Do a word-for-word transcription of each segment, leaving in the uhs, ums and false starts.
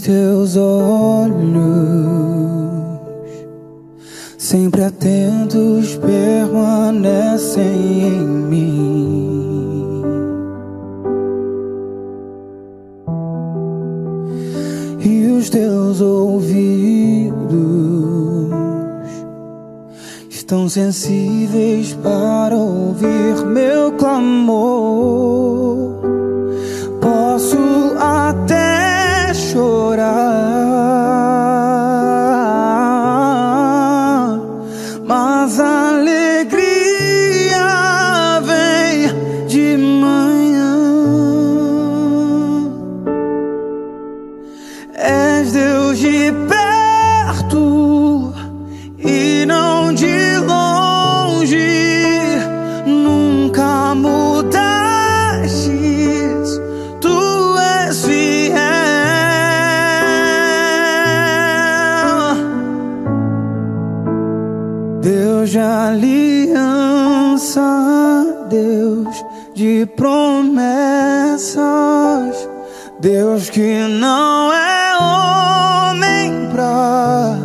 teus olhos, sempre atentos, permanecem em mim. E os teus ouvidos estão sensíveis para ouvir meu clamor. Posso até chorar, mas a alegria vem de manhã. És Deus de perto e não de longe, nunca mudaste, tu és fiel. Deus de aliança, Deus de promessas, Deus que não é homem pra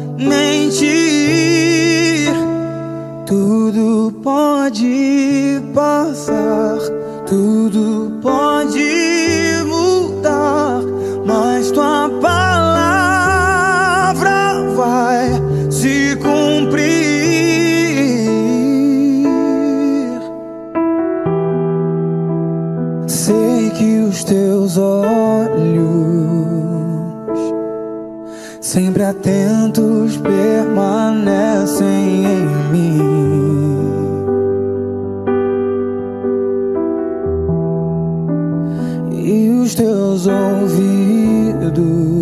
mentir. Tudo pode passar, tudo pode mudar, mas tua palavra vai se cumprir. Sei que os teus olhos, sempre atentos, permanecem em mim. E os teus ouvidos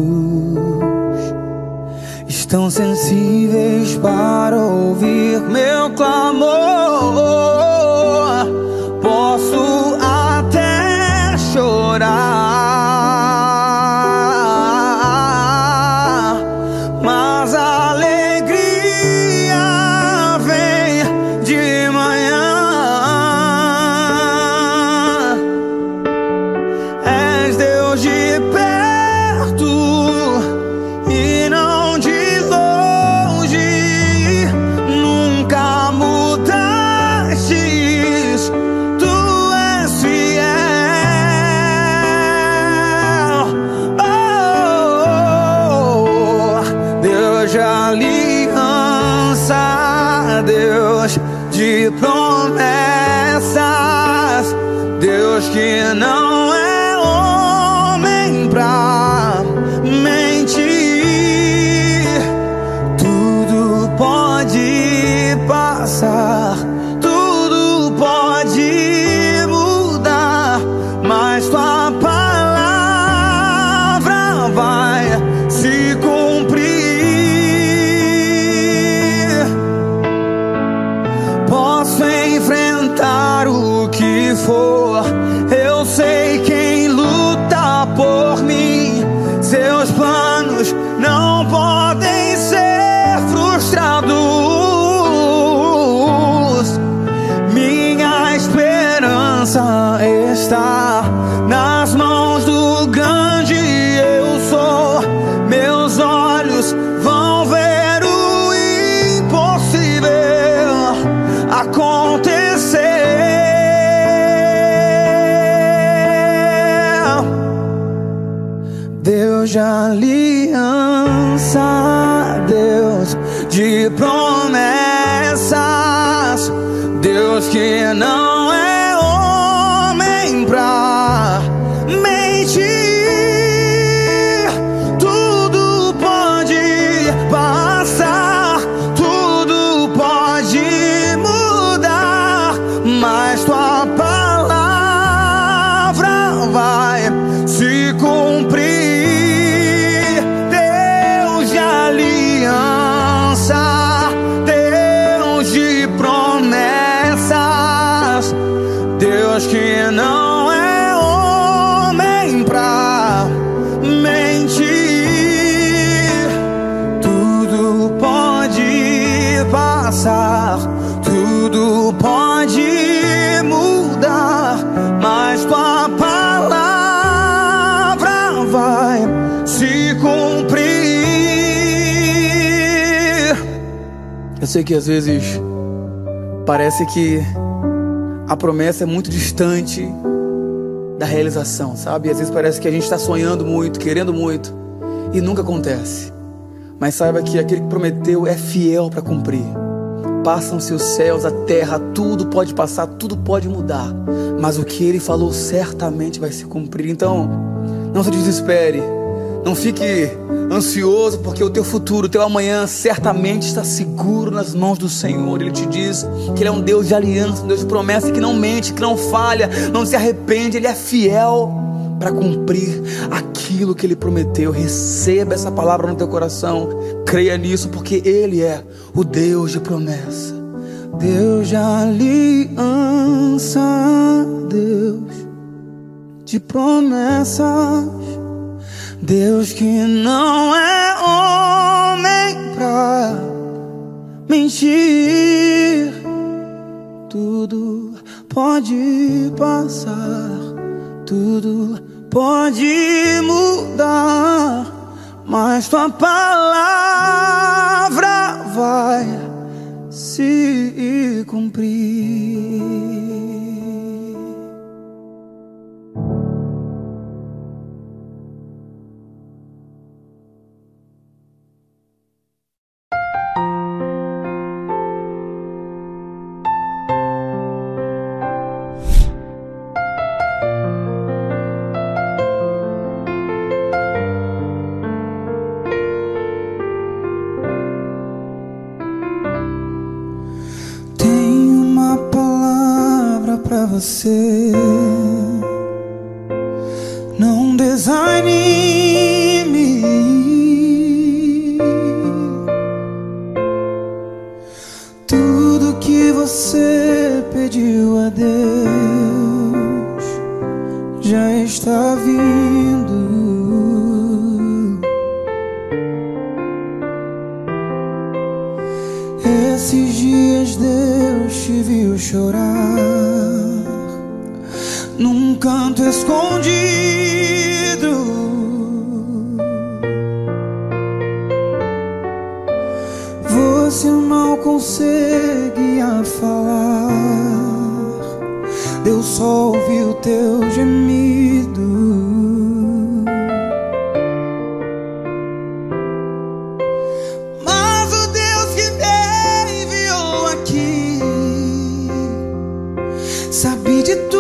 estão sensíveis para ouvir meu clamor. Posso até chorar, mas a alegria vem de manhã. És Deus de perto e não de longe, nunca mudastes, tu és fiel. Oh, Deus de aliança, Deus de promessas, Deus que não é homem pra mentir. Tudo pode passar, tudo pode mudar, mas tua palavra vai se cumprir. Posso enfrentar o que for, eu sei quem luta por mim. Seus planos não podem ser frustrados. Minha esperança está nas mãos do grande eu sou. Meus olhos vão ver o impossível acontecer. Deus de aliança, Deus de promessas, Deus que não é homem pra mentir. Tudo pode passar, tudo pode mudar, mas tua palavra vai se cumprir. Deus de aliança, Deus de promessas, Deus que não é homem pra mentir. Tudo pode passar, tudo pode mudar, mas tua palavra vai se Eu sei que às vezes parece que a promessa é muito distante da realização, sabe? Às vezes parece que a gente está sonhando muito, querendo muito, e nunca acontece. Mas saiba que aquele que prometeu é fiel para cumprir. Passam-se os céus, a terra, tudo pode passar, tudo pode mudar, mas o que Ele falou certamente vai se cumprir. Então, não se desespere, não fique ansioso, porque o teu futuro, o teu amanhã certamente está seguro nas mãos do Senhor. Ele te diz que Ele é um Deus de aliança, um Deus de promessa, que não mente, que não falha, não se arrepende. Ele é fiel para cumprir aquilo que Ele prometeu. Receba essa palavra no teu coração, creia nisso, porque Ele é o Deus de promessa, Deus de aliança, Deus de promessas, Deus que não é homem pra mentir. Tudo pode passar, tudo pode mudar, mas tua palavra vai se cumprir. Pra você, não desanime. Tudo que você pediu a Deus já está vindo. Esses dias Deus te viu chorar num canto escondido. Você não conseguia falar, Deus só ouviu teu gemido. Mas o Deus que me enviou aqui sabe de tudo.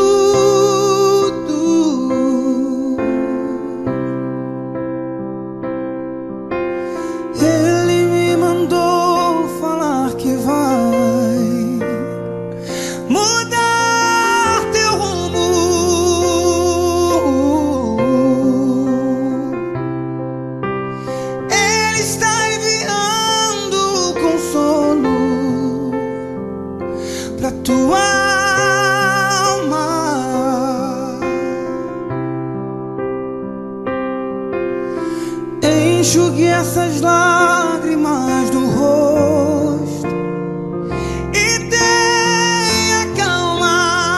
Enxugue essas lágrimas do rosto e tenha calma.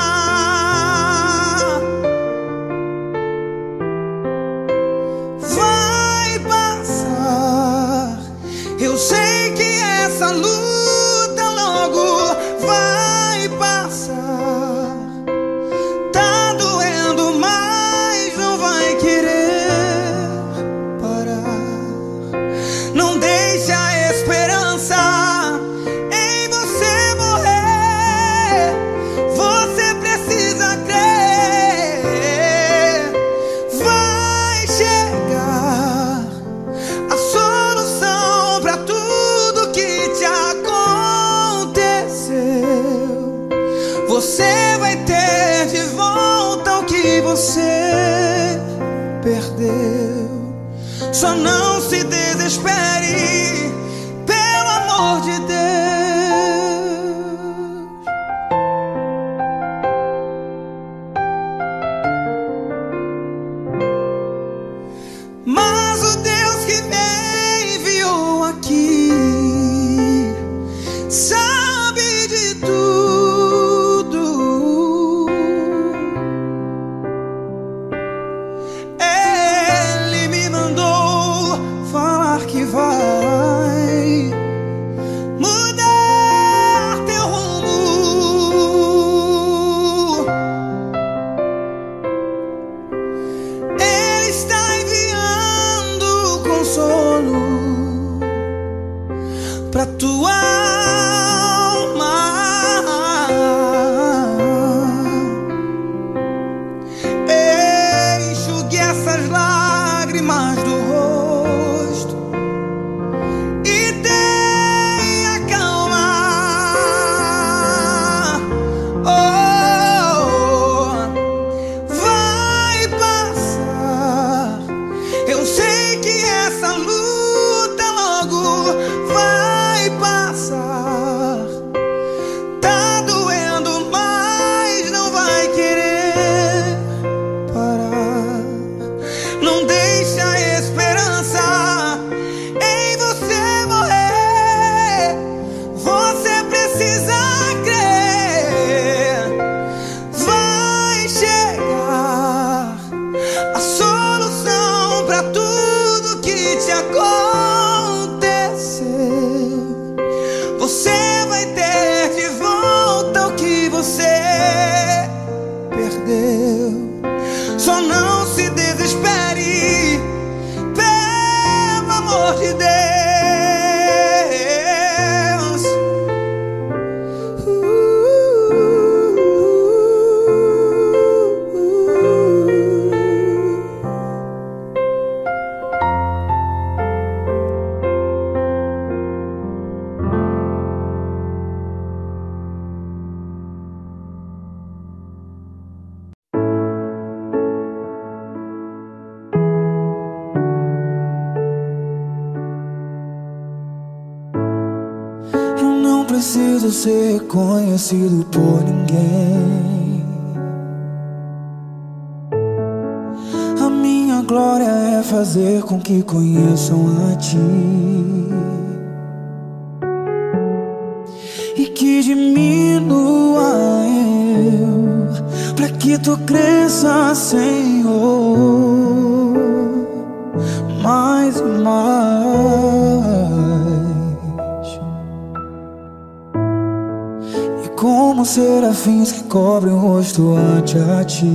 Vai passar. Eu sei que essa luta logo vai passar. Tá doendo, mas não vai querer. Não deixe a esperança em você morrer. Você precisa crer. Vai chegar a solução para tudo que te aconteceu. Você vai ter de volta o que você perdeu. Só não se desespere, pelo amor de Deus. Mas o Deus que me enviou aqui sabe de tudo. Ele me mandou falar que vai mudar. tua alma. Enxugue essas lágrimas do rosto e tenha calma. Oh, vai passar. Eu sei que essa luta logo vai passar. Tá doendo, mas não vai querer parar. Não deixe a esperança em você morrer. Você precisa crer. Vai chegar a solução pra tudo que te aconteceu. Você vai ter de volta o que você perdeu. Só não se desespere, pelo amor de Deus. Eu não preciso ser reconhecido por ninguém. A minha glória é fazer com que conheçam a ti e que diminua eu, pra que tu cresça, Senhor, mais e mais. E como serafins que cobrem o rosto ante a ti,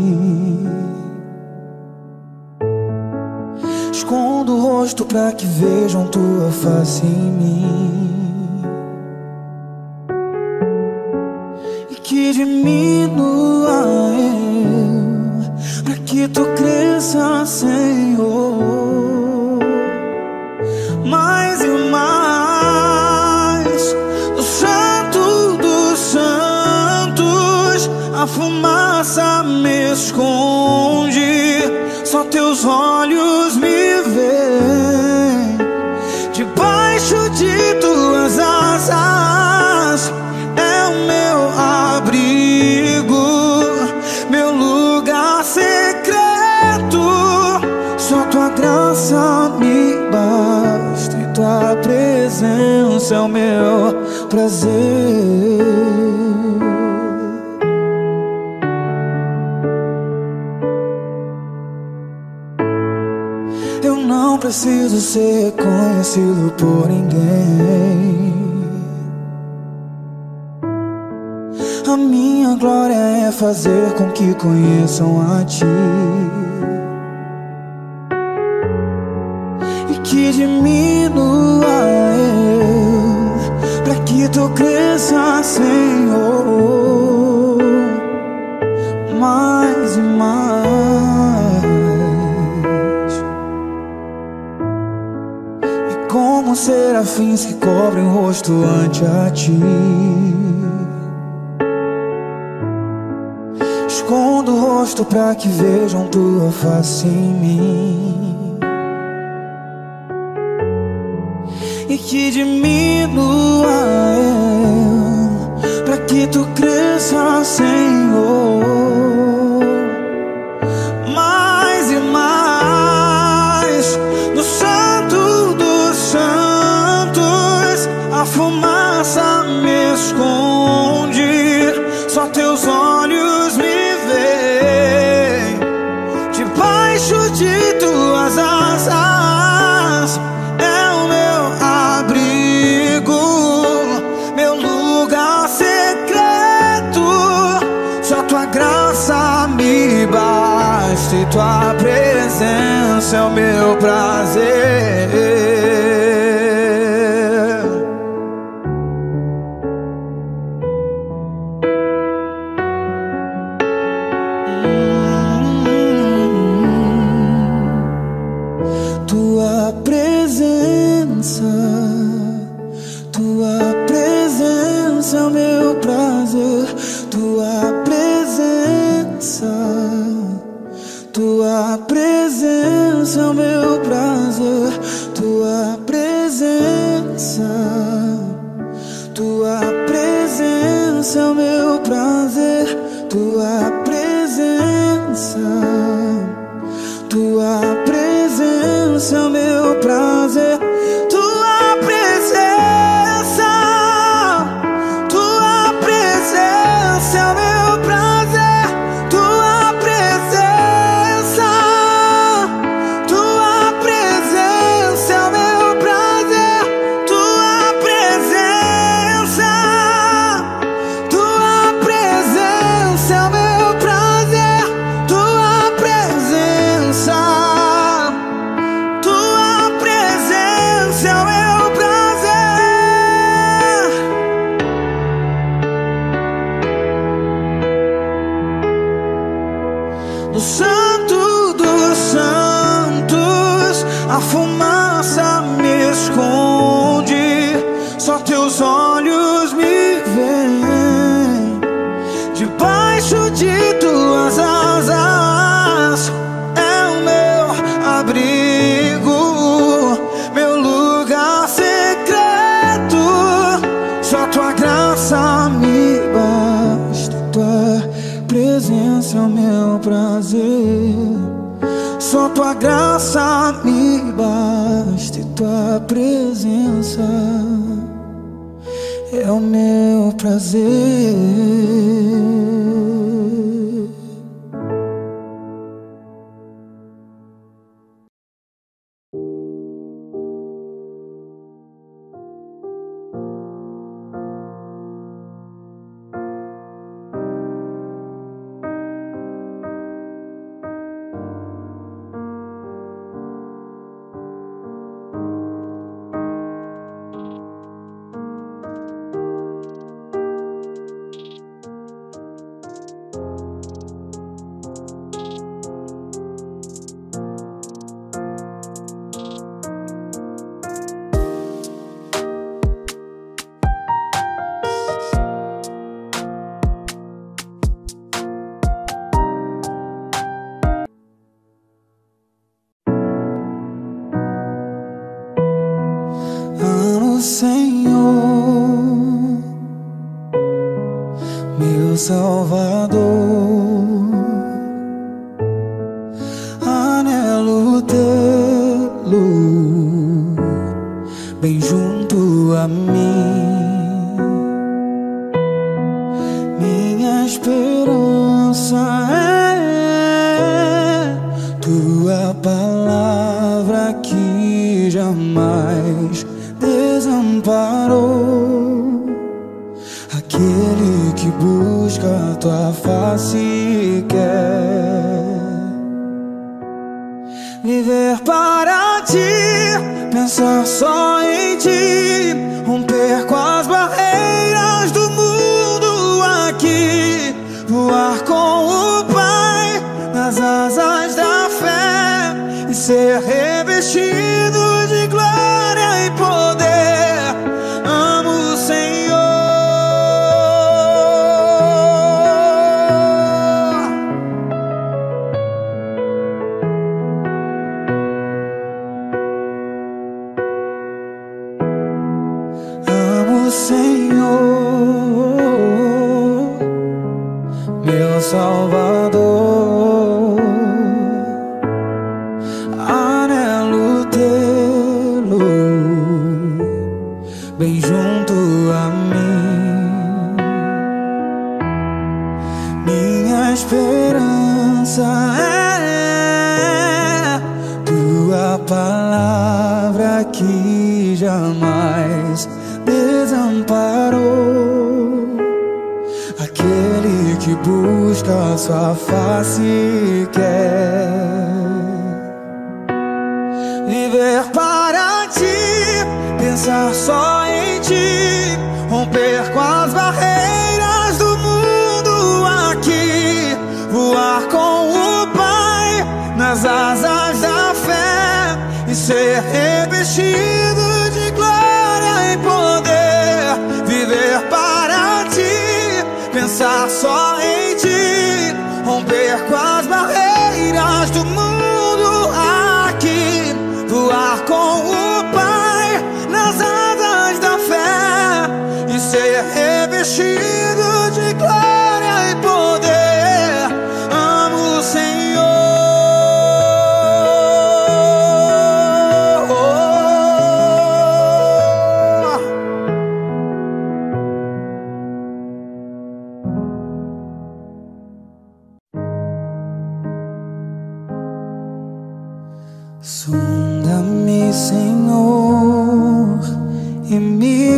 escondo o rosto pra que vejam tua face em mim e que diminua eu, pra que tu cresça, Senhor, mais e mais. O Santo dos Santos, a fumaça me esconde, só teus olhos me veem. Debaixo de tuas asas é o meu abrigo, meu lugar secreto. Só tua graça me basta e tua presença é o meu prazer. Eu não preciso ser reconhecido por ninguém. A minha glória é fazer com que conheçam a ti e que diminua eu, pra que tu cresça, Senhor, mais e mais. E como serafins que cobrem o rosto ante a ti, escondo o rosto pra que vejam tua face em mim e que diminua eu, pra que tu cresça, Senhor, mais e mais. No Santo dos Santos, a fumaça me esconde, só teus olhos me veem. Debaixo de tuas asas é o meu abrigo, meu lugar secreto. Só tua graça me basta e tua presença é o meu prazer. presença é o meu prazer, tua presença. Tua presença é o meu prazer, tua presença. Tua presença é o meu prazer, tua presença. Tua presença é o meu prazer, tua presença. Tua presença é o meu prazer, tua presença. Tua presença é o meu prazer, tua presença. Tua presença é o meu prazer, tua presença. Tua presença é o meu prazer. No santo dos santos, a fumaça me esconde, só teus olhos me veem. Debaixo de tuas asas é o meu abrigo, meu lugar secreto. Só tua graça me basta, tua presença é o meu prazer. Só tua graça me basta e tua presença é o meu prazer. Amo o Senhor, meu Salvador. Anelo tê-lo bem junto a mim. Minha esperança é tua palavra que jamais desamparou. Aquele que busca a tua face e quer viver para ti, pensar só em ti, romper com as barreiras do mundo aqui, voar com o Pai nas asas da fé e ser revestido de glória e poder. Amo o Senhor. Amo o Senhor, meu Salvador. Anelo tê-lo bem junto a mim. Minha esperança é tua palavra que jamais desamparou. Aquele que busca a sua face e quer viver para ti, pensar só em ti, romper com as barreiras do mundo aqui, voar com o Pai nas asas da fé e ser revestido de glória e poder, viver para vestido de glória e poder. Amo o Senhor. Sonda-me, Senhor, e me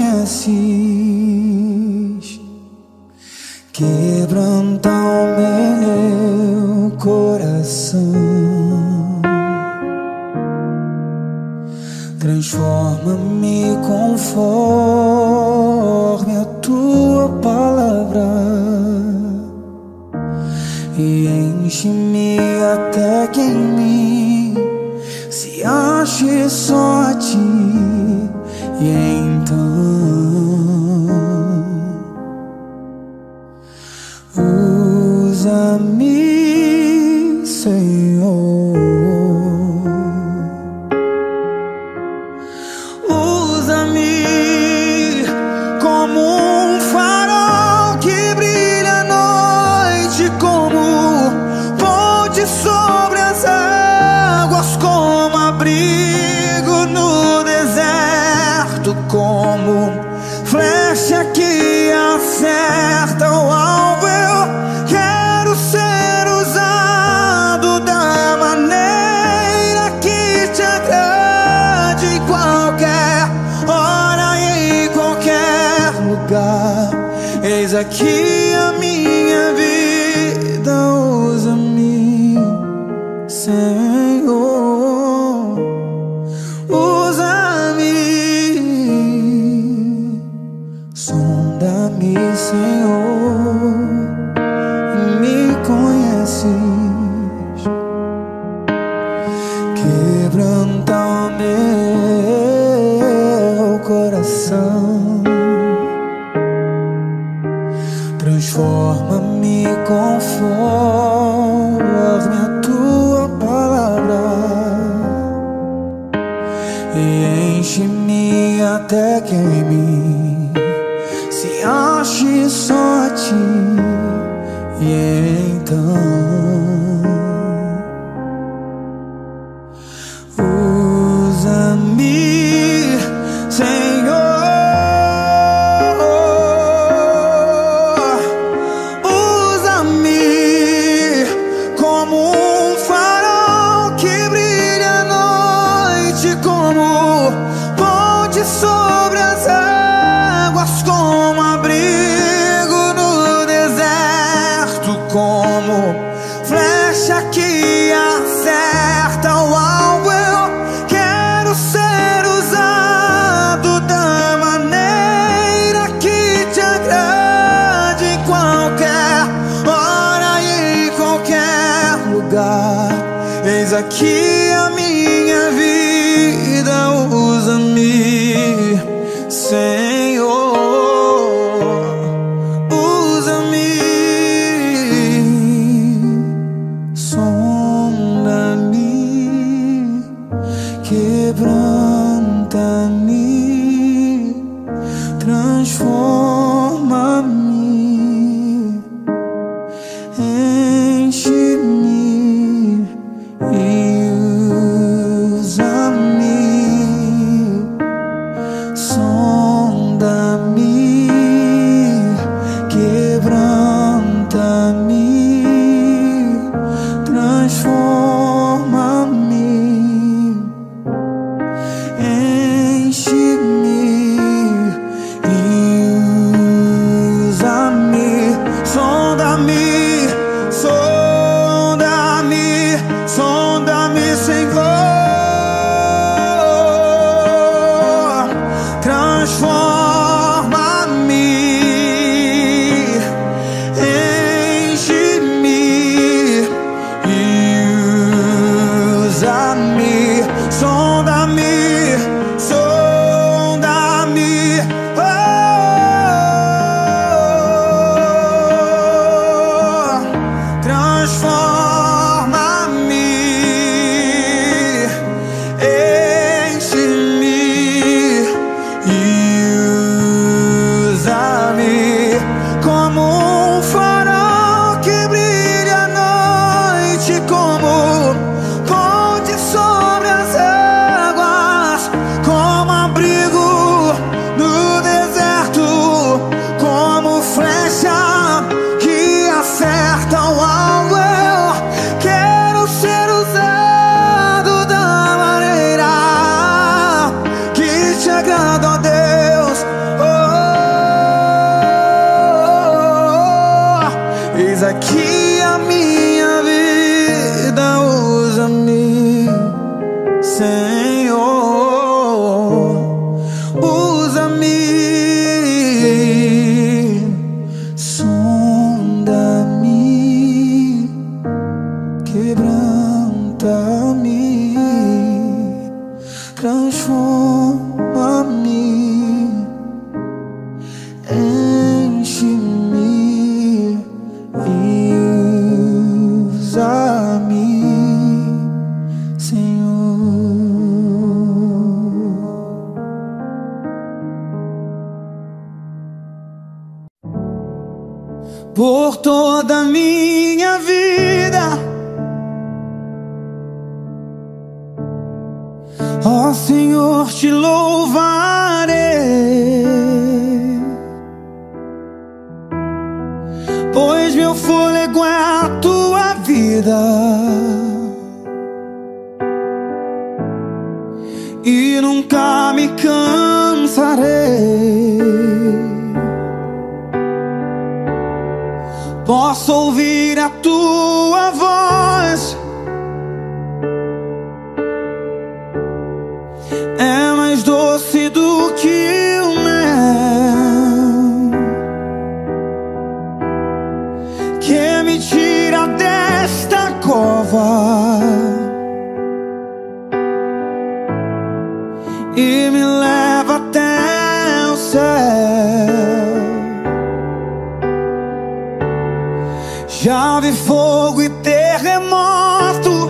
conheces. Quebranta o meu coração, transforma-me conforme a tua palavra e enche-me até que em mim se ache só a ti. E então usa-me, Senhor, usa-me como um farol que brilha à noite, como ponte sobre as águas, como abrigo no deserto, como flecha que acerta o alvo. Eu quero ser usado da maneira que te agrade, em qualquer hora e em qualquer lugar. Eis aqui a minha vida, usa-me, Senhor. Sonda-me, Senhor, me conheces. Quebranta o meu coração, transforma-me conforme a tua palavra e enche-me até que em mim se ache só a ti. E então usa-me, Senhor, usa-me como um farol que brilha à noite, como ponte sobre as águas, como abrigo no deserto, como flecha que acerta o alvo. Eu quero ser usado da maneira que te agrade, em qualquer hora e em qualquer lugar. Eis aqui a minha vida, usa-me, Senhor. Quebranta-me, transforma-me, enche-me e usa-me. Sonda-me, quebranta-me, transforma-me, enche-me e aqui a minha vida, usa-me, Senhor, usa-me, sonda-me, quebranta-me, transforma-me, enche-me e usa-me, Senhor. Por toda a minha vida, ó Senhor, te louvarei, pois meu fôlego é a tua vida e nunca me cansarei. Posso ouvir a tua voz, é mais doce do que o mel, que me tira desta cova e me leva até o céu. Já vi fogo e terremoto,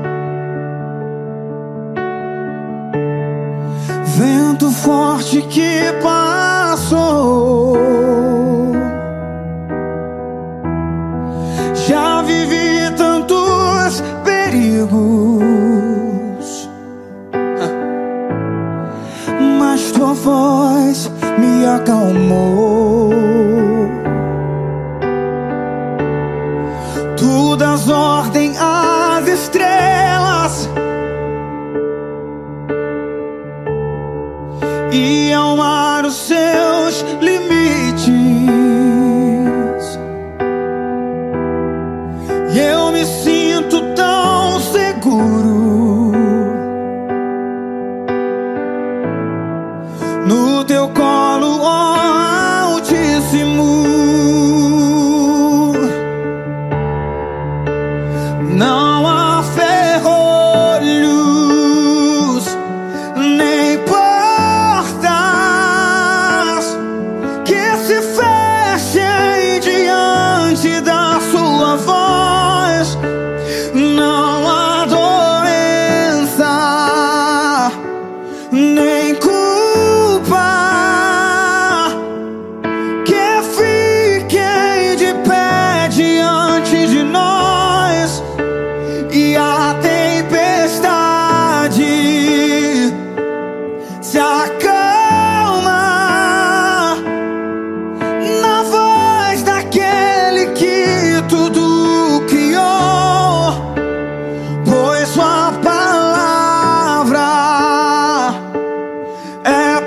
vento forte que passou. Já vivi tantos perigos, mas tua voz me acalmou. Tu das ordem às estrelas e ao mar os seus limites, e eu me sinto tão seguro no teu colo, ó Altíssimo. Não há ferrolhos nem portas que se fechem diante da sua voz. Não há doença nem culpa que fiquem de pé diante de nós. E a tempestade se acalma na voz daquele que tudo criou, pois sua palavra é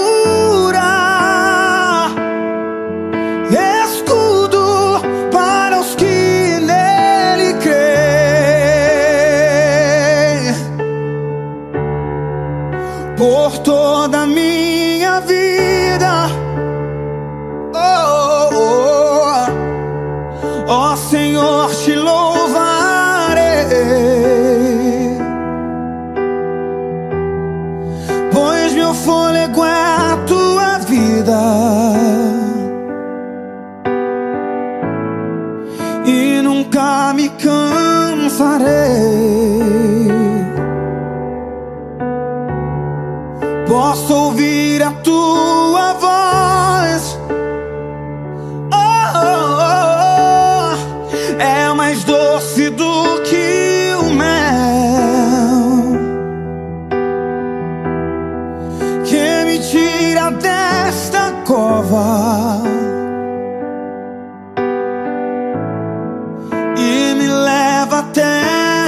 pura, escudo para os que nele creem. Por toda a minha vida, oh, oh, oh, oh Senhor, te louvarei, pois meu fôlego é a tua vida e nunca me cansarei. Posso ouvir a tua voz, oh, oh, oh, é mais doce do que o mel, que me tira desta cova e me leva até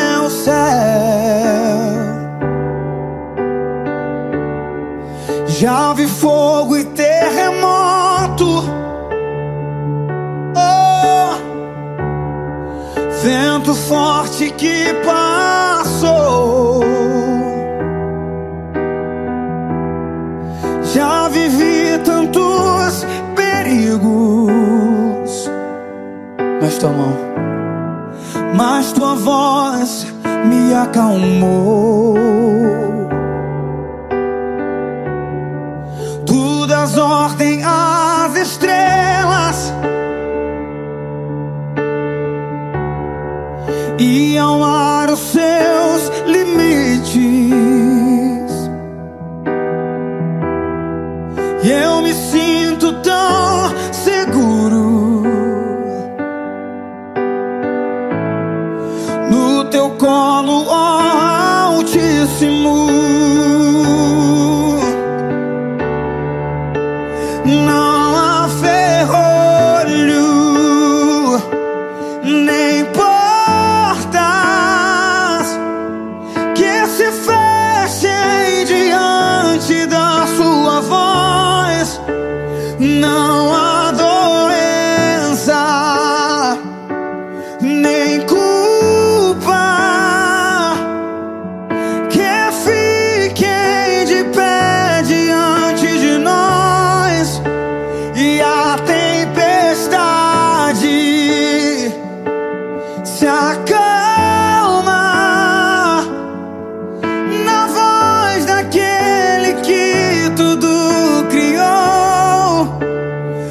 forte que passou. Já vivi tantos perigos, mas tua mão, mas tua voz me acalmou. Tu das ordem às estrelas e ao mar os seus limites, e eu me sinto tão seguro no teu colo, ó Altíssimo. Não há ferrolho nem portas que se fechem diante da sua voz. Não há doença nem culpa que fiquem de pé diante de nós. E a tempestade se acalma na voz daquele que tudo criou.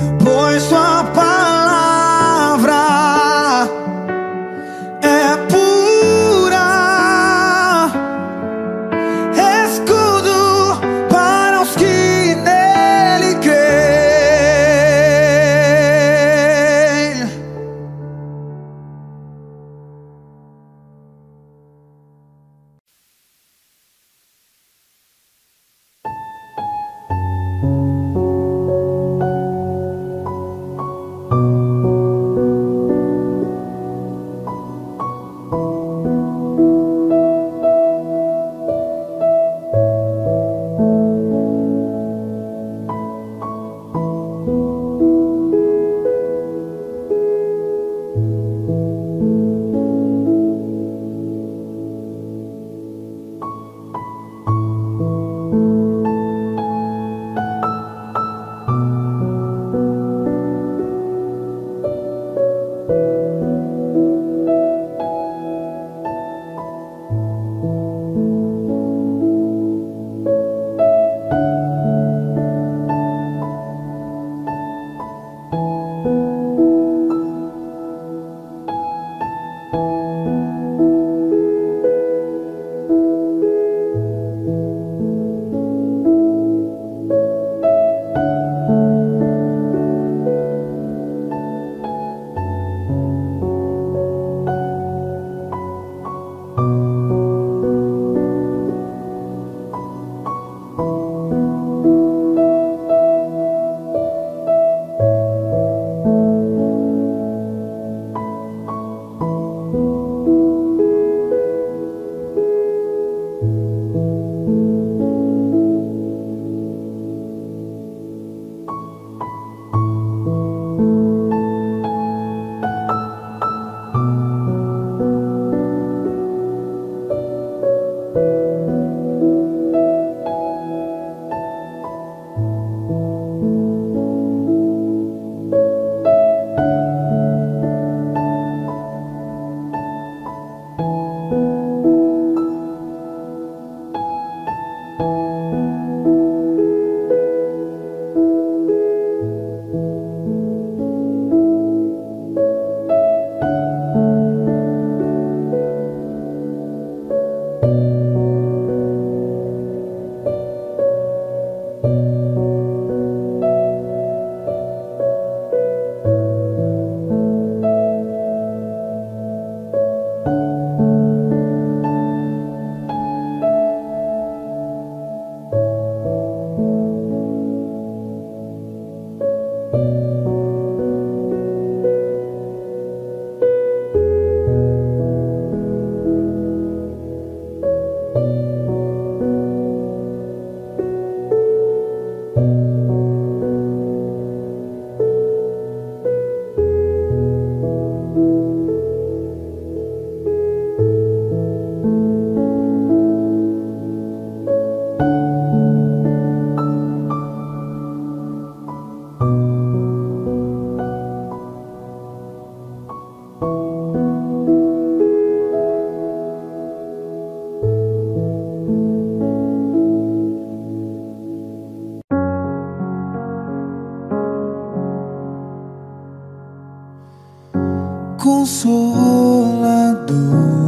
Consolador,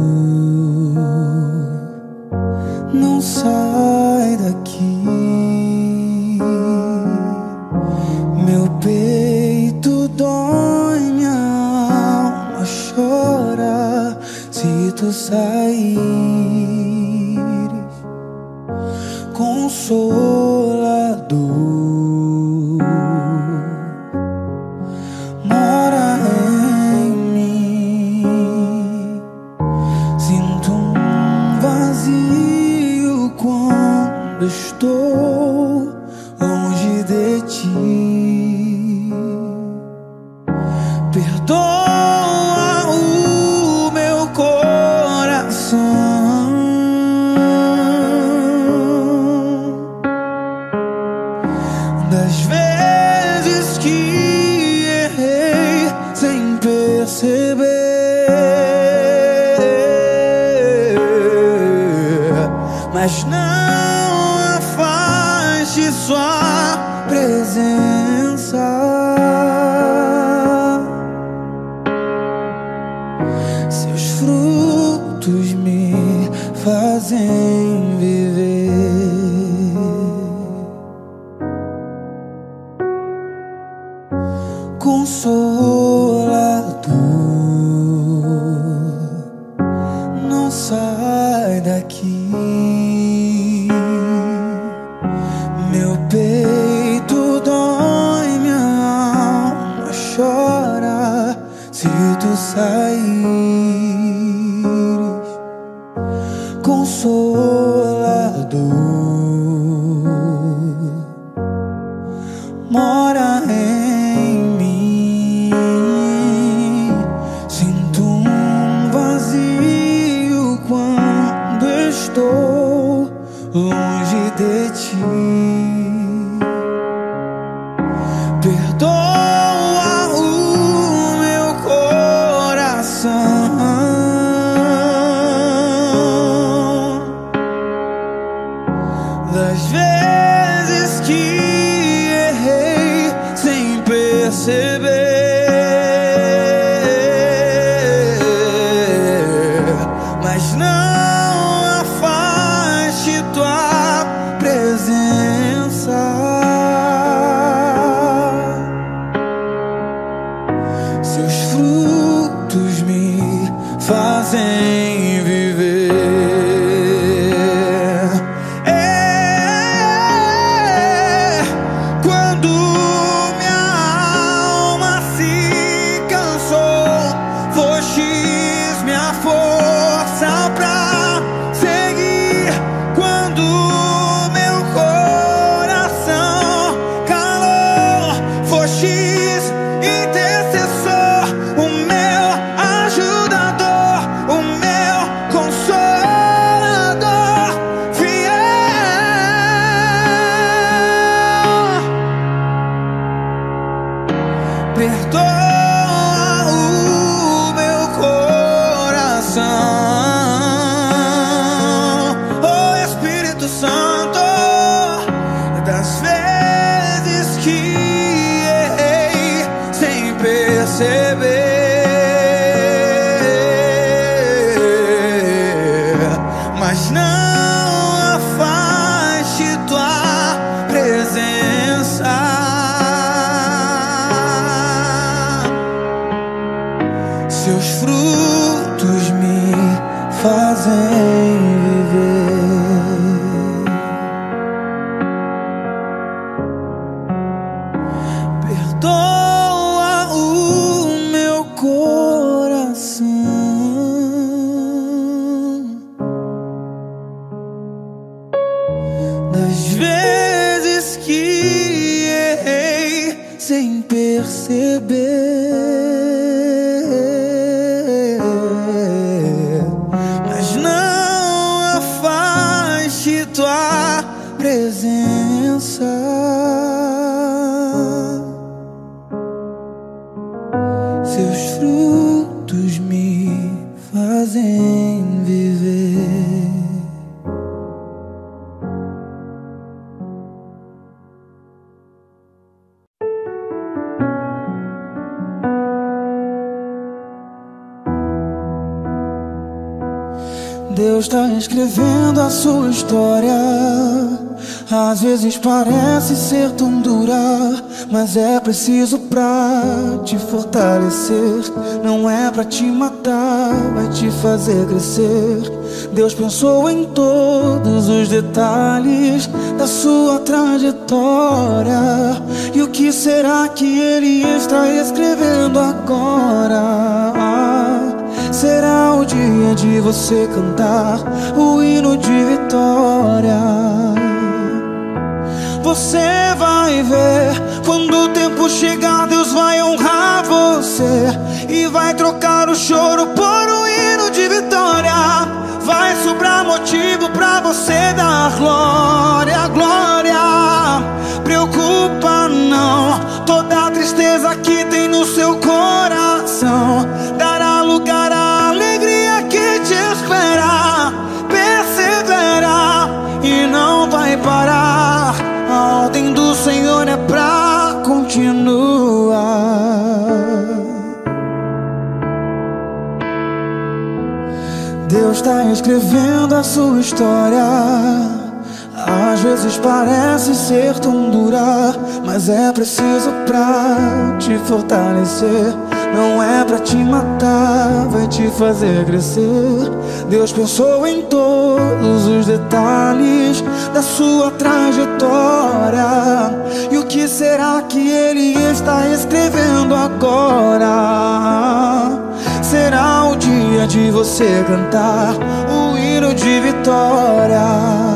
não sai daqui. Meu peito dói, minha alma chora se tu saíres. Consolador, mora em mim. Sinto um vazio quando estou longe de ti. Perdoa o meu coração das vezes que errei sem perceber. Mas não afaste sua presença. Seus frutos me fazem viver. Consolador, não sai daqui. Meu peito dói, minha alma chora se tu saíres. Consolador, mora em mim. Sinto um vazio quando estou longe de ti. Perdoa o meu coração das vezes que errei sem perceber. Mas não afaste tua presença. Seus frutos me fazem viver. É, quando minha alma se cansou, fostes minha força pra seguir. Quando meu coração calou, fostes intercessor, o meu ajudador, o meu consolador fiel. Perdoa o meu coração, oh Espírito Santo, das vezes que errei sem perceber. Mas não afaste tua presença. Seus frutos me fazem viver. Perdoa o meu coração das vezes que errei sem perceber. Mas não afaste tua presença. Seus frutos me fazem viver. Deus está escrevendo a sua história. Às vezes parece ser tão dura, mas é preciso pra te fortalecer. Não é pra te matar, vai te fazer crescer. Deus pensou em todos os detalhes da sua trajetória. E o que será que Ele está escrevendo agora? Será o dia de você cantar o hino de vitória. Você vai ver, quando o tempo chegar, Deus vai honrar você e vai trocar o choro por um hino de vitória. Vai sobrar motivo pra você dar glória, glória. Preocupa não, toda a tristeza que tem no seu coração dará lugar à alegria que te espera. Persevera e não vai parar. A ordem do Senhor é pra continuar. Deus está escrevendo a sua história. Às vezes parece ser tão dura, mas é preciso pra te fortalecer. Não é pra te matar, vai te fazer crescer. Deus pensou em todos os detalhes da sua trajetória. E o que será que Ele está escrevendo agora? Será o dia de você cantar o hino de vitória.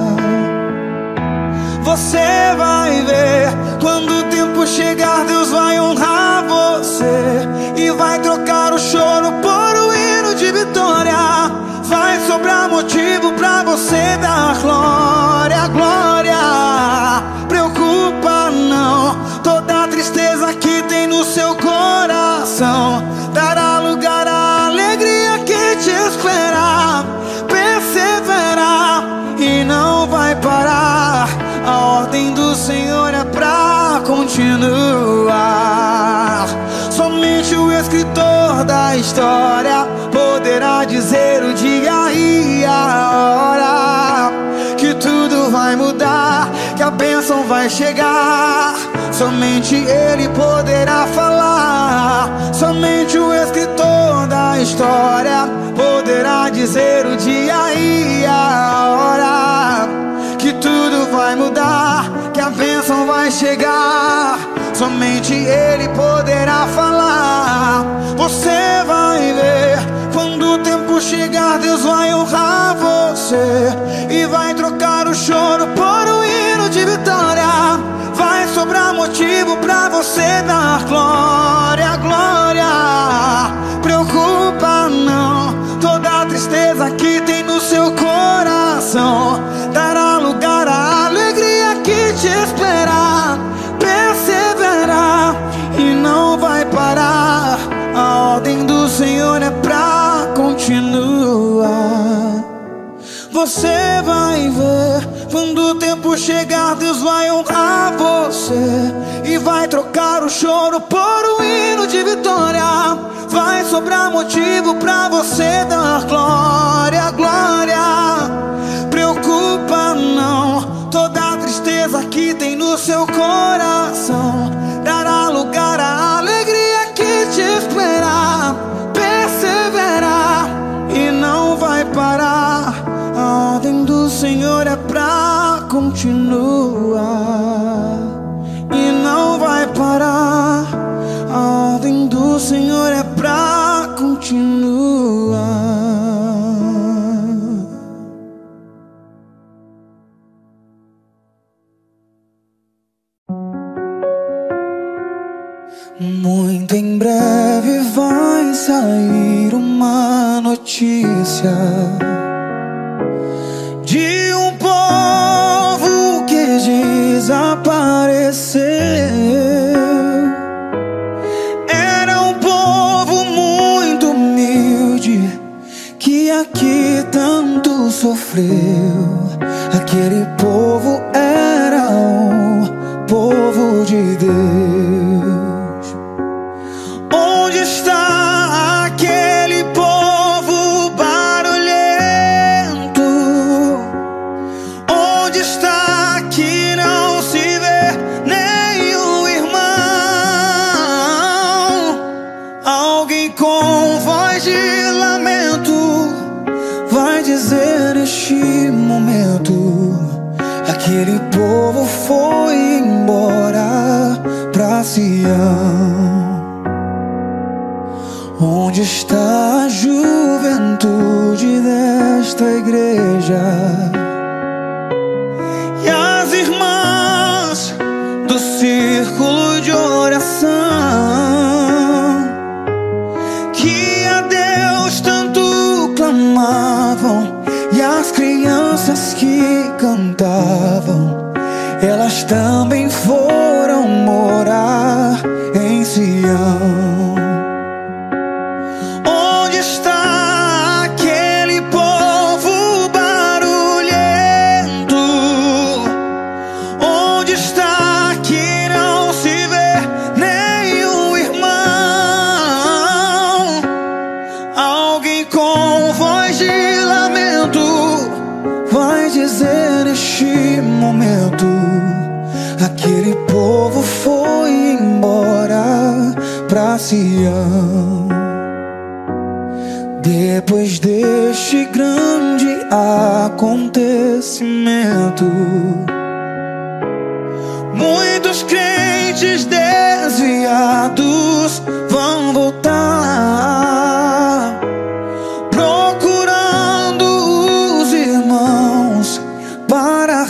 Você vai ver, quando o tempo chegar, Deus vai honrar você e vai trocar o choro por um hino de vitória. Vai sobrar motivo pra você dar glória, glória. Preocupa não, toda a tristeza que tem no seu coração dará lugar à alegria que te espera. Persevera e não vai parar. A ordem do Senhor é pra continuar. Somente o escritor da história poderá dizer o dia e a hora que tudo vai mudar, que a bênção vai chegar. Somente Ele poderá falar. Somente o escritor da história poderá dizer o dia e a hora que tudo vai mudar, que a bênção vai chegar. Somente Ele poderá falar. Você vai ver, quando o tempo chegar, Deus vai honrar você e vai trocar o choro por um hino de vitória. Vai sobrar motivo pra você dar glória, glória. Preocupa não, toda a tristeza que tem no seu coração dará lugar à alegria que te espera. Persevera e não vai parar. A ordem do Senhor é pra continuar. Você vai ver, quando o tempo chegar, Deus vai honrar você e vai trocar o choro por um hino de vitória. Vai sobrar motivo pra você dar glória, glória. Preocupa não, toda a tristeza que tem no seu coração dará lugar à alegria que te espera. Persevera e não vai parar. A ordem do Senhor é pra continuar e não vai parar. A ordem do Senhor é pra continuar. Muito em breve vai sair uma notícia de um povo que desapareceu. Era um povo muito humilde que aqui tanto sofreu. Aquele povo era um povo de Deus. Onde está aquele povo barulhento aquele povo foi embora pra Sião. Onde está a juventude desta igreja? E as irmãs do círculo de oração, que a Deus tanto clamavam, e as crianças que cantavam, elas também foram morar em Sião. Onde está aquele povo barulhento? Onde está que não se vê nenhum irmão? Alguém com voz de lamento vai dizer neste momento: aquele povo foi embora pra Sião. Depois deste grande acontecimento, muitos crentes desviados vão voltar, procurando os irmãos para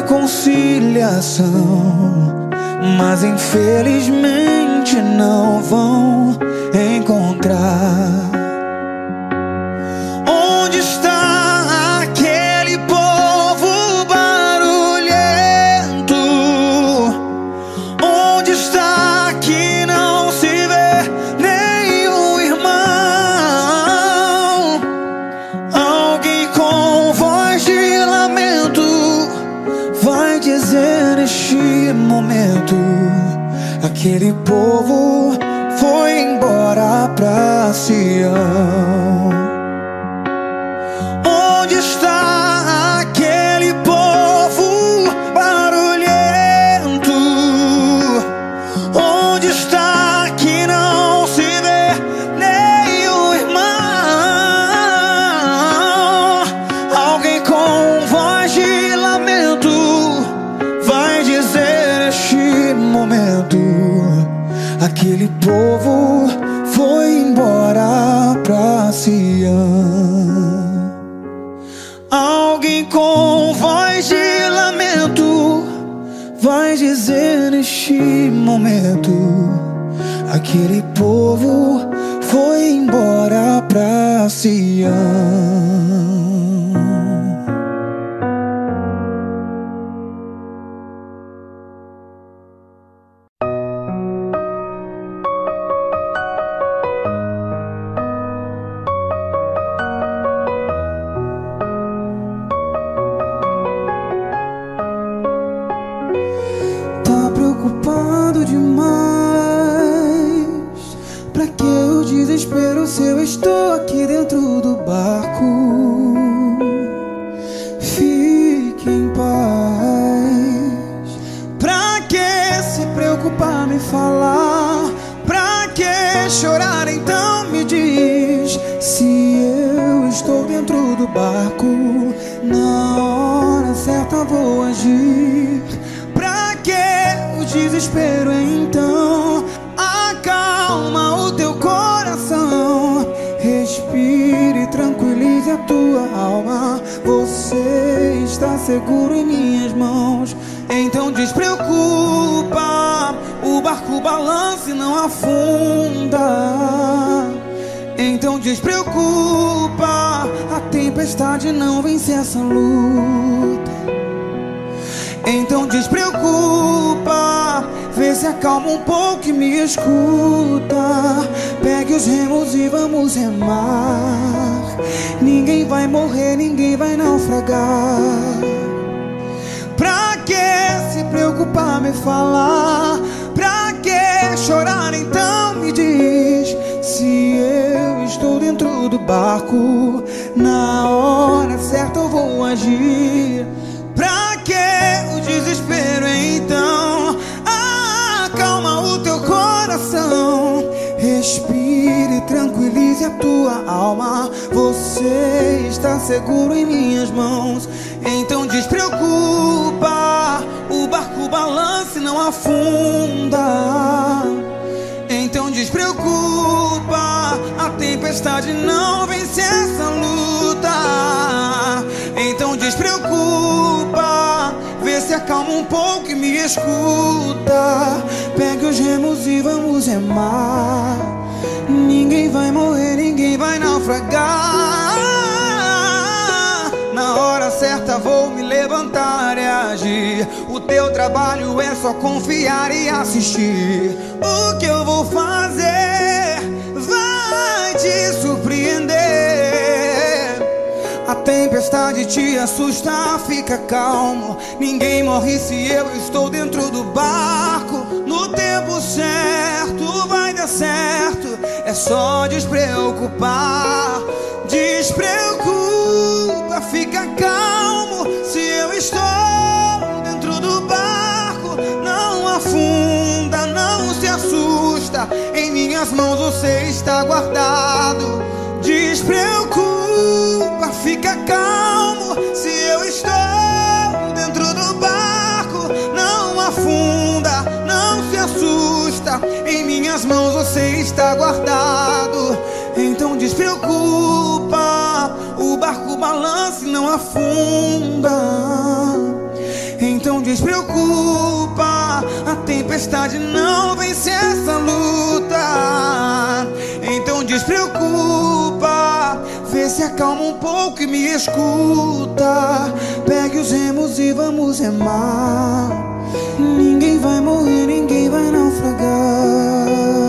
reconciliação, mas infelizmente não vão encontrar. Onde está aquele povo barulhento? Onde está que não se vê nenhum irmão? Alguém com voz de lamento vai dizer neste momento: aquele povo foi embora pra Sião. Onde está aquele povo barulhento? Onde está que não se vê nenhum irmão? Alguém com voz de lamento vai dizer neste momento: aquele povo foi embora pra Sião. Alguém com voz de lamento vai dizer neste momento: aquele povo foi embora pra Sião. Preocupado demais, pra que o desespero se eu estou aqui dentro do barco? Fique em paz. Pra que se preocupar, me falar? Pra que chorar, então me diz? Se eu estou dentro do barco, na hora certa vou agir. Desespero, então acalma o teu coração, respire e tranquilize a tua alma. Você está seguro em minhas mãos, então despreocupa. O barco balança e não afunda, então despreocupa. A tempestade não vence essa luta, então despreocupa. Vê se acalma um pouco e me escuta. Pegue os remos e vamos remar. Ninguém vai morrer, ninguém vai naufragar. Pra que se preocupar, me falar? Pra que chorar, então me diz? Se eu estou dentro do barco, na hora certa eu vou agir. Pra que o desespero, então acalma o teu coração, respire e tranquilize a tua alma. Você está seguro em minhas mãos, então despreocupa. balance não afunda. Então despreocupa, a tempestade não vence essa luta. Então despreocupa, vê se acalma um pouco e me escuta. Pegue os remos e vamos remar. Ninguém vai morrer, ninguém vai naufragar. Na hora certa vou me levantar e agir. O teu trabalho é só confiar e assistir. O que eu vou fazer vai te surpreender. A tempestade te assusta, fica calmo. Ninguém morre se eu estou dentro do barco. No tempo certo vai dar certo. É só despreocupar. Despreocupa, fica calmo. Se eu estou dentro do barco, não afunda, não se assusta. Em minhas mãos você está guardado. Despreocupa, fica calmo. Se eu estou dentro do barco, não afunda, não se assusta. Em minhas mãos você está guardado. Então despreocupa, o barco balança e não afunda. Então despreocupa, a tempestade não vence essa luta. Então despreocupa, vê se acalma um pouco e me escuta. Pegue os remos e vamos remar. Ninguém vai morrer, ninguém vai naufragar.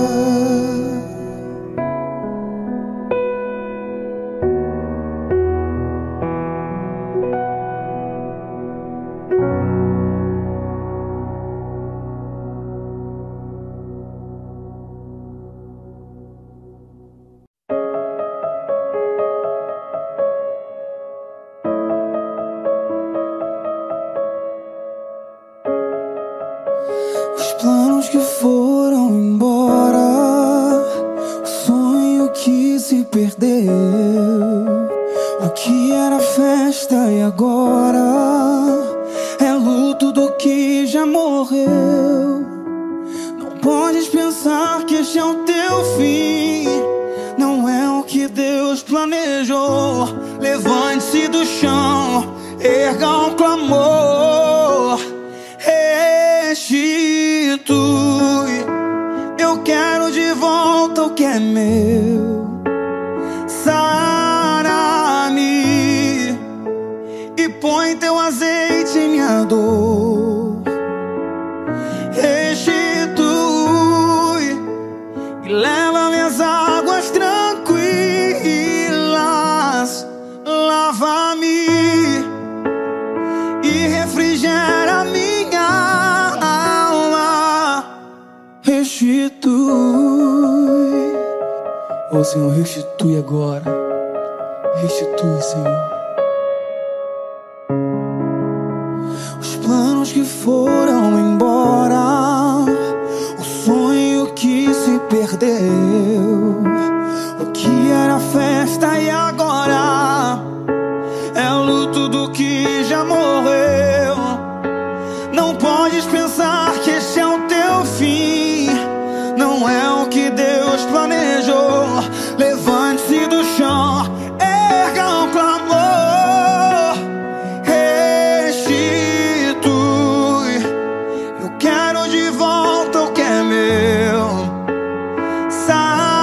Planos que foram embora, o sonho que se perdeu, o que era festa e agora é luto do que já morreu. Não podes pensar que este é o teu fim, não é o que Deus planejou. Levante-se do chão, erga um clamor. Restitui, eu quero de volta o que é meu. Sara-me e põe teu azeite em minha dor. Restitui e leva minhas águas tranquilas. Lava-me e refrigera minha restitui. Oh Senhor, restitui agora. Restitui, Senhor. Os planos que foram embora, o sonho que se perdeu, o que era festa e agora é luto do que já morreu. Não podes pensar que este é o teu fim, não é o que Deus planejou. Levante-se do chão, erga um clamor. Restitui, eu quero de volta o que é meu. Sai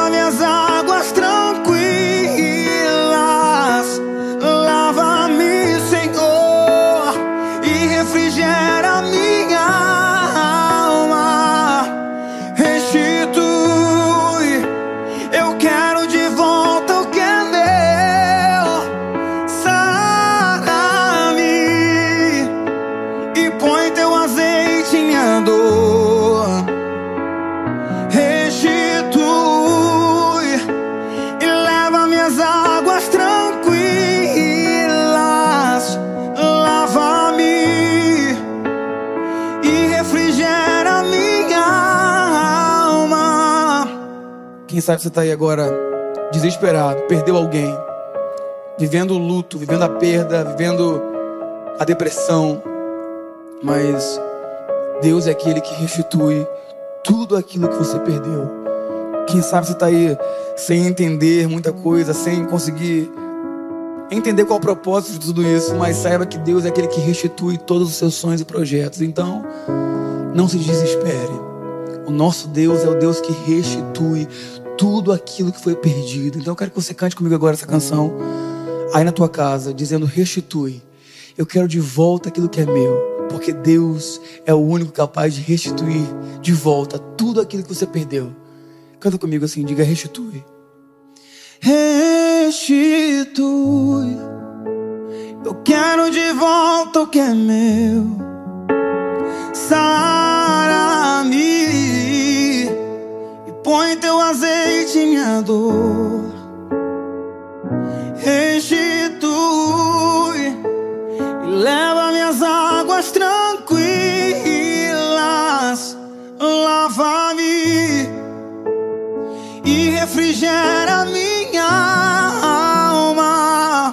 leva minhas águas tranquilas. Lava-me, Senhor, e refrigera minha alma. Restitui, eu quero de volta o que é meu. Sara-me e põe teu azeite em minha dor. Restitui e leva minhas águas tranquilas. Lava-me e refrigera minha alma. Quem sabe você está aí agora desesperado, perdeu alguém, vivendo o luto, vivendo a perda, vivendo a depressão. Mas Deus é aquele que restitui tudo aquilo que você perdeu. Quem sabe você está aí sem entender muita coisa, sem conseguir entender qual é o propósito de tudo isso, mas saiba que Deus é aquele que restitui todos os seus sonhos e projetos. Então, não se desespere. O nosso Deus é o Deus que restitui tudo aquilo que foi perdido. Então eu quero que você cante comigo agora essa canção aí na tua casa, dizendo: restitui, eu quero de volta aquilo que é meu. Porque Deus é o único capaz de restituir de volta tudo aquilo que você perdeu. Canta comigo assim, diga: restitui. Restitui, eu quero de volta o que é meu. Sara-me e põe teu azeite em minha dor. Restitui e leva minhas águas tranquilas. Lava-me e refrigera minha alma.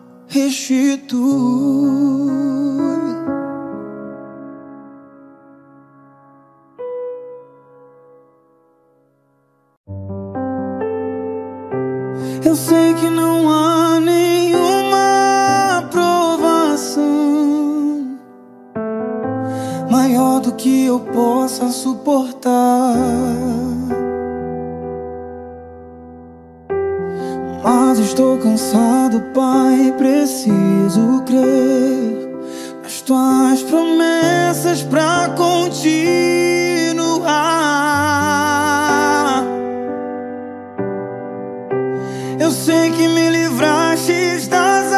Restitui. Eu sei que não há nenhuma provação maior do que eu possa suportar, mas estou cansado, Pai, preciso crer nas tuas promessas pra continuar. Eu sei que me livraste das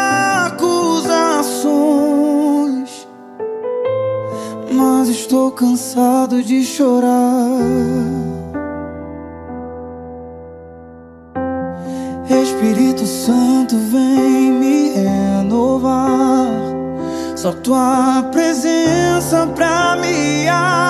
acusações, mas estou cansado de chorar. Espírito Santo, vem me renovar. Só tua presença pra me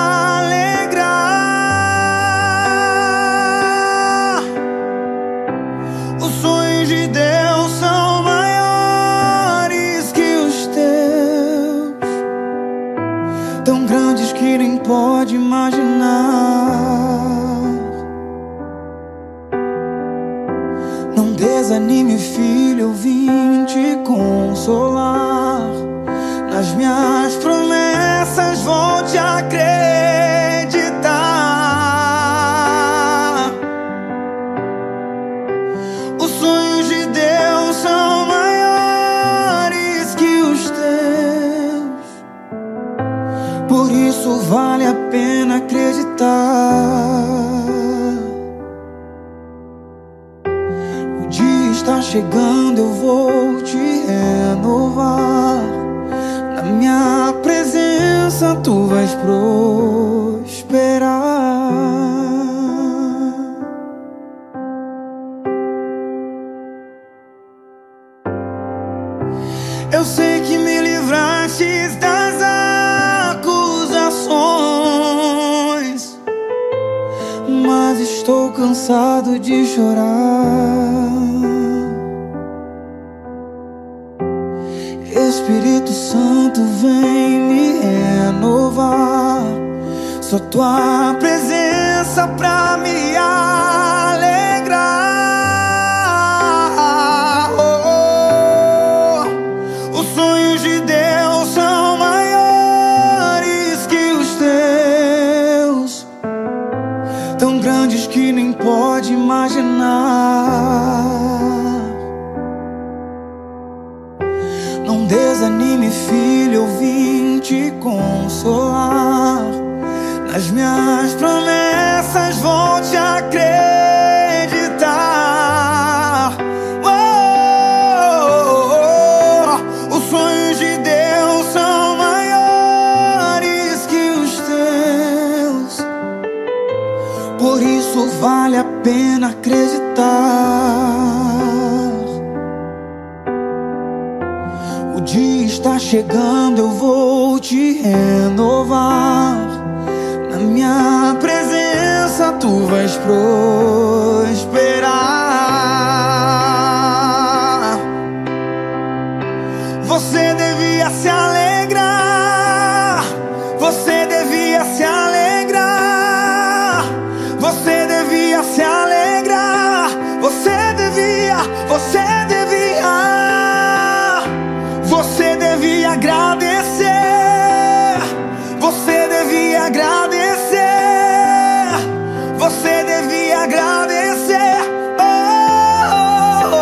alegrar. Os sonhos de Deus são maiores que os teus, tão grandes que nem pode imaginar. Não desanime, filho, eu vim te consolar. Nas minhas promessas vou te acreditar. Os sonhos de Deus são maiores que os teus, por isso vale a pena acreditar. O dia está chegando, eu vou te renovar. Na minha presença tu vais prosperar. Eu sei que me livraste das acusações, mas estou cansado de chorar. Espírito Santo, vem me renovar. Só tua presença pra me alegrar. Oh, oh. Os sonhos de Deus são maiores que os teus, tão grandes que nem pode imaginar. Não desanime, filho, eu vim te consolar. Nas minhas promessas vou te acreditar. Oh, oh, oh. Os sonhos de Deus são maiores que os teus, por isso vale a pena acreditar. O dia está chegando, eu vou te renovar. Na minha presença tu vais prosperar. Você devia se alegrar, você devia se alegrar, você devia se alegrar, você devia, você devia, você devia agradecer, você devia agradecer, você devia agradecer. Oh, oh,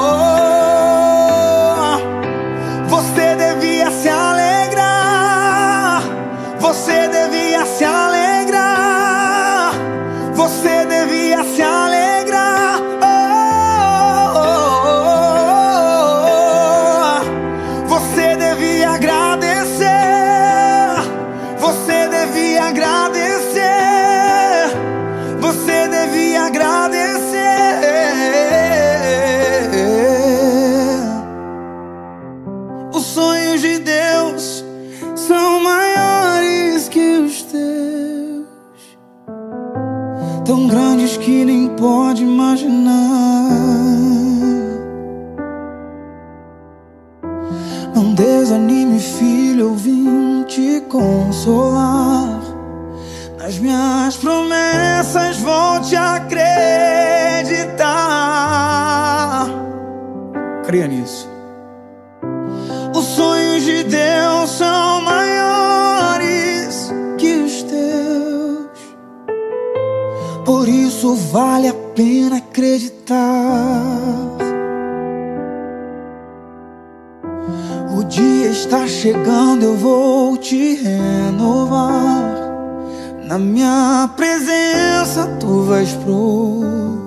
oh, oh. Você devia se alegrar, você devia se alegrar, você devia se alegrar. Oh, oh, oh, oh. Você devia agradecer, você devia agradecer, você devia agradecer. Os sonhos de Deus são maiores que os teus, tão grandes que nem pode imaginar. Não desanime, filho, eu vim te consolar. Nas minhas promessas vou te acreditar. Creia nisso. Os sonhos de Deus são maiores que os teus, por isso vale a pena acreditar. O dia está chegando, eu vou te renovar. Na minha presença tu vais prosperar.